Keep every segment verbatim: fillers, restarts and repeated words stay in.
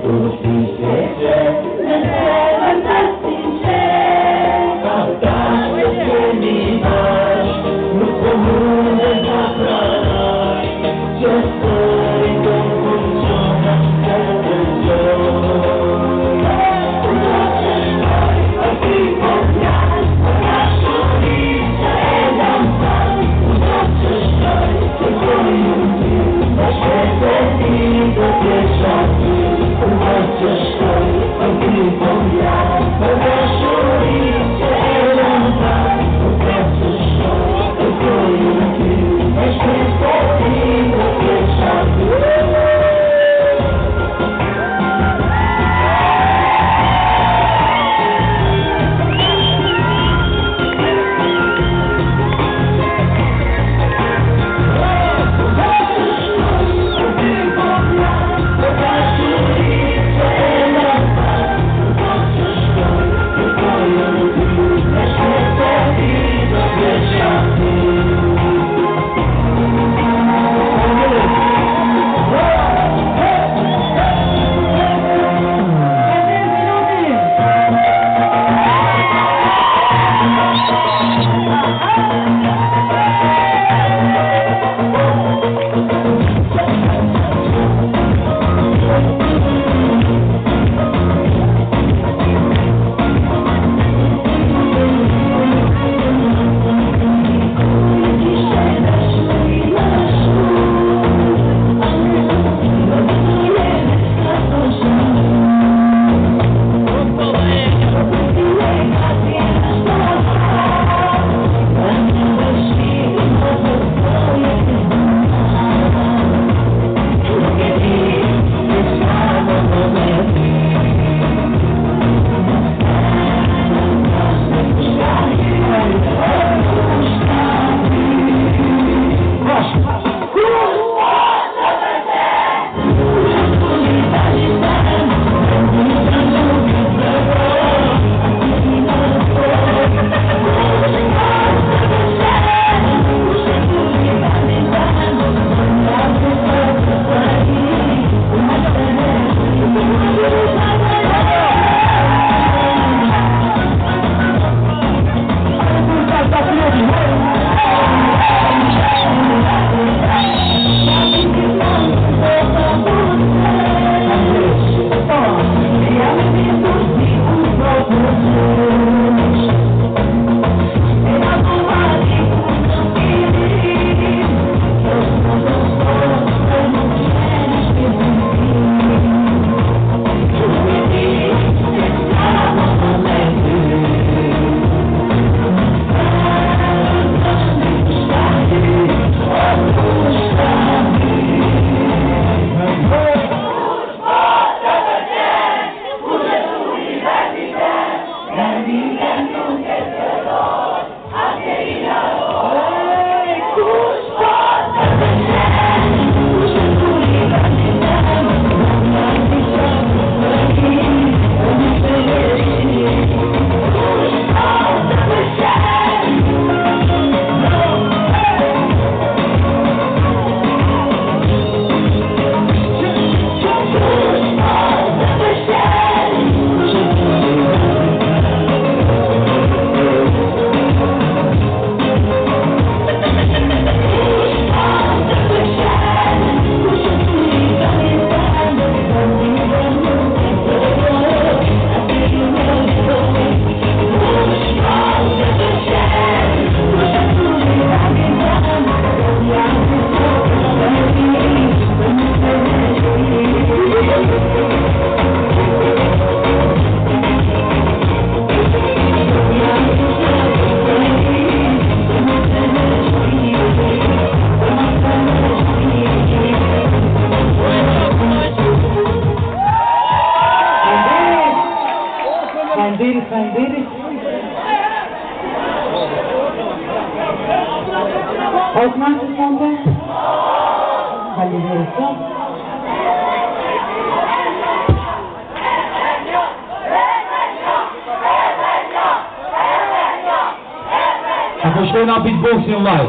Osman Sultan'da hallediyoruz. We stehen op beatboxing live.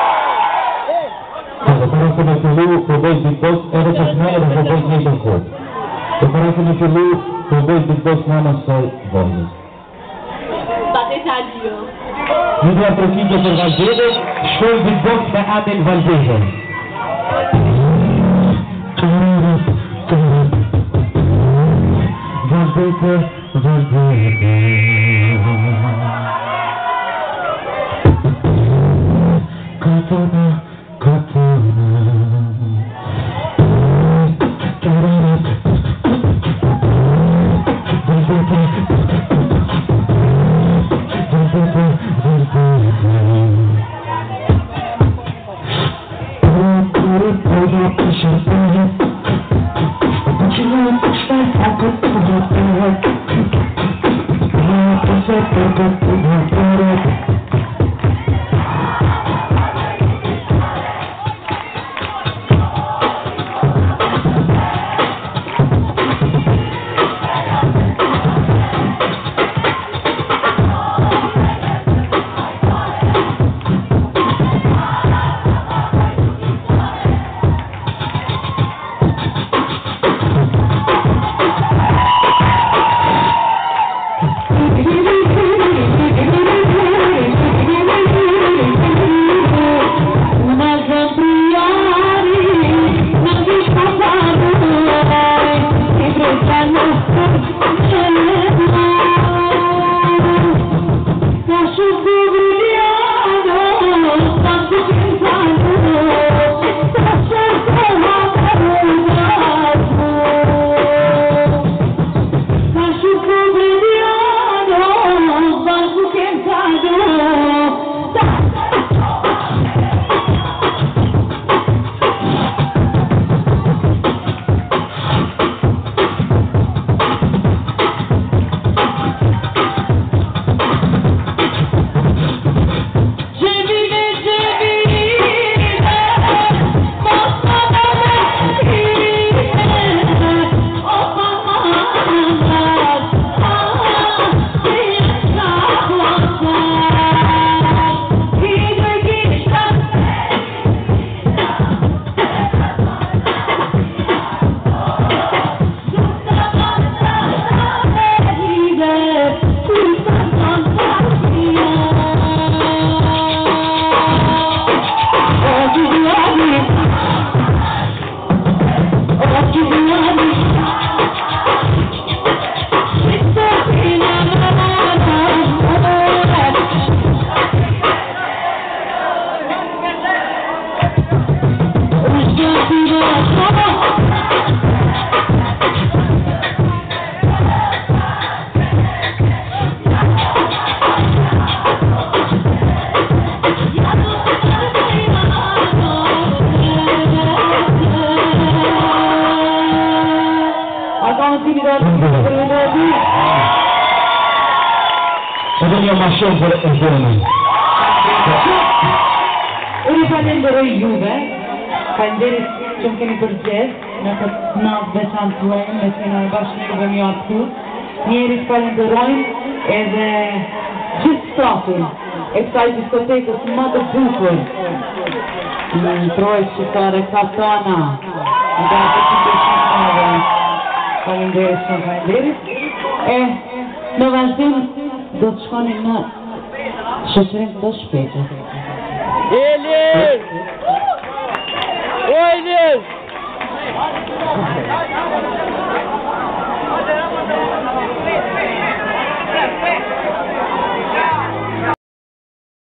Para que no se me olvide, beatbox, eres el primero, eres el neighborhood. E para que në fillu, të bëjt Big Boss Mama soj vojnës. Bate taglio. Një do apërkitje për Valdeze, shkoj Big Boss me Adel Valdeze. Valdeze, Valdeze. Katana, katana. Edhe një ma shumë për e gjeni. Unë falenderoj juve, falenderit që më keni përgjes në këtë natë veçantë tuaj, me të në bashkë në një atë tu. Njerit falenderojnë edhe gjithë stafin e kësaj diskotekës më të bukur. Në trojë qëtare Katana, në da të që të shumë falenderit shumë falenderit. E në vazhdim do të shkoni në shoqërinë të shpejtë. Elis! O Elis!